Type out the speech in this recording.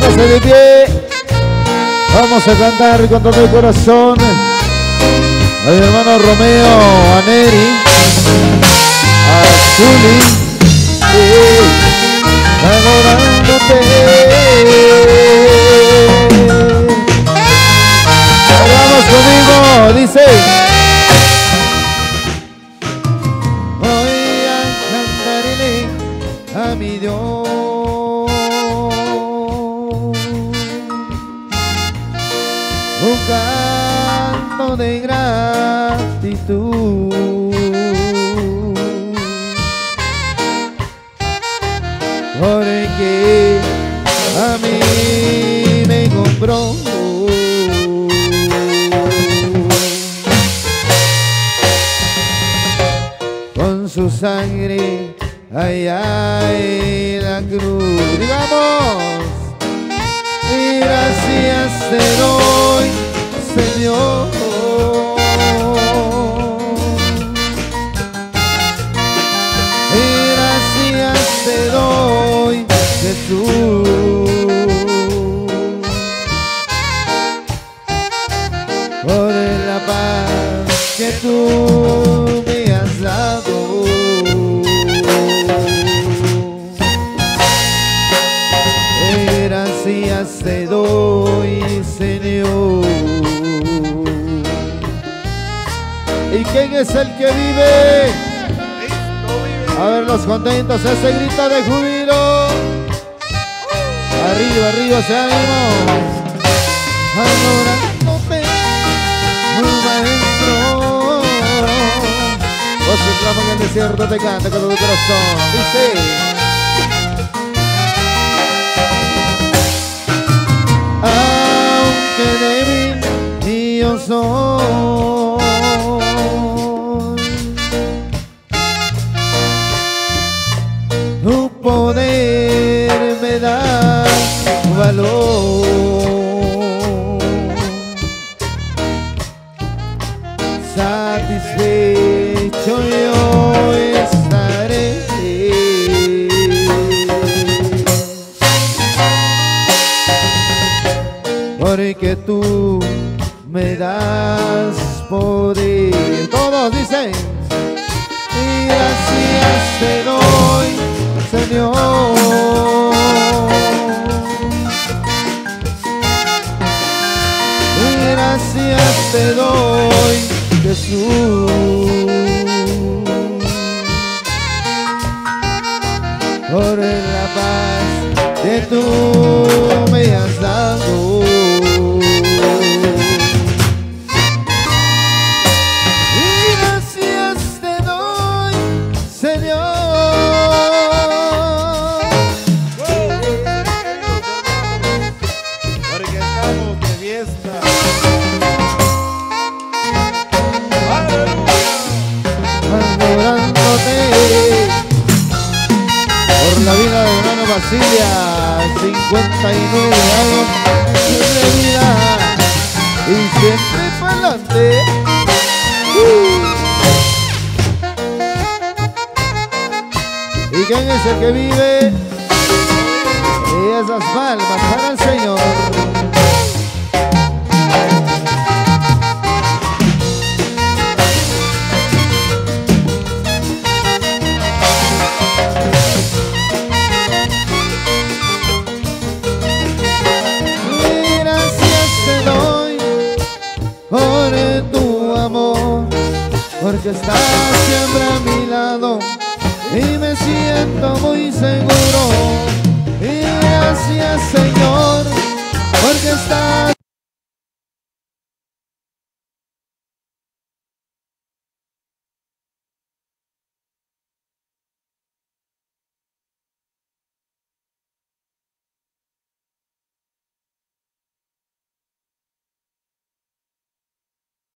Póngase de pie. Vamos a cantar con todo el corazón a mi hermano Romeo, a Neri, a Zuli, adorándote. Vamos conmigo, dice. Voy a cantarle a mi Dios un canto de gratitud, porque a mí me compró con su sangre allá en la cruz. Digamos, y gracias te doy, Señor. Y gracias te doy, Jesús, por la paz que tú me has dado. Gracias te doy, Señor. ¿Y quién es el que vive? A ver los contentos, ese grito de júbilo. Arriba, arriba, se ánimo. Adorándote, maestro. Vos que clama en el desierto te canta con todo tu corazón. Dice. Aunque débil y yo soy, tu poder me da valor. Satisfecho yo estaré, porque tú me das poder. Todos dicen. Y gracias te doy, Señor. Y gracias te doy, Jesús, por la paz que tú me has dado. Y gracias te doy, Señor. Porque estamos de fiesta. Adorándote por la vida de hermano Basilia, 59 años de vida y siempre para adelante. ¿Y quién es el que vive? Y esas palmas para el Señor. Porque estás siempre a mi lado y me siento muy seguro. Y gracias, Señor, porque estás